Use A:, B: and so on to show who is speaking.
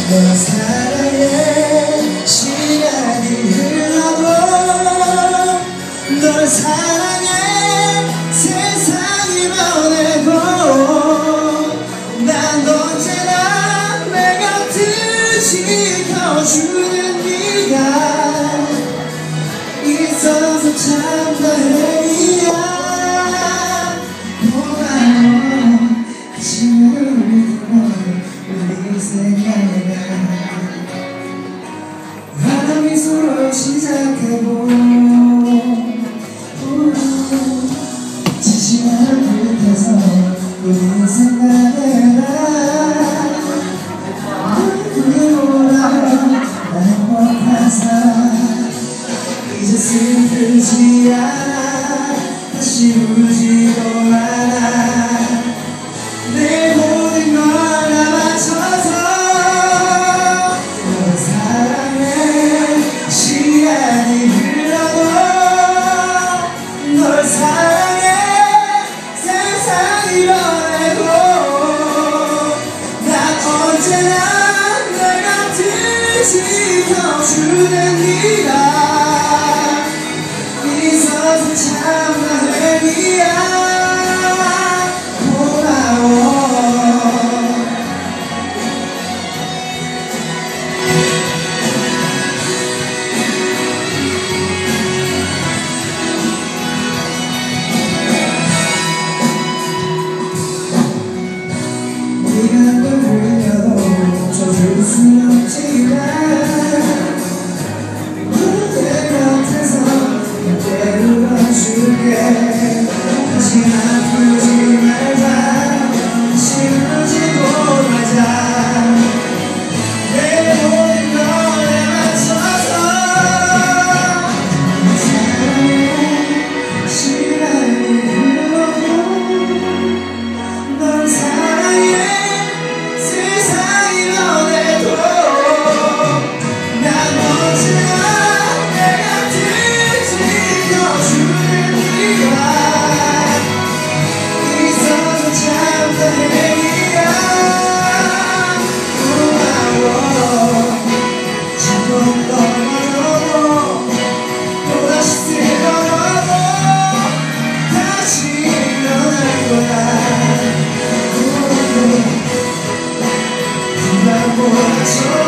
A: 널 사랑해 시간이 흘러도 널 사랑해 세상이 변해도 난 언제나 내 곁을 지켜주는 네가 있어서 참 다행이야. 고마워 지금 우리 생각나 바람이 서로 시작하고 지시하는 듯해서 우리 생각나 이제 슬프지 않아 다시 울지도 않아 내 모든 걸 다 맞춰서 널 사랑해 시간이 흘러도 널 사랑해 세상이 변해도 난 언제나 내 곁을 지켜주는 네가 있어서 참 다행이야. 고마워. 네가 떠올려도 멈춰줄 순 없지만 다시 아프지 말자 다시 울지도 말자 내 모든 걸 맞춰서 사랑해 시간이 흘러도 널 사랑해 세상이 변해도 난 언제나 내 곁을 지켜주는 네가 있어서 참 다행이야. 고마워. 지금 떠나도 또다시 쓰러져도 다시 일어날 거야. 그만 보아줘